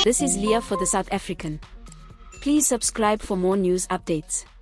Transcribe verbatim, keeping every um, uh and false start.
This is Leah for the South African. Please subscribe for more news updates.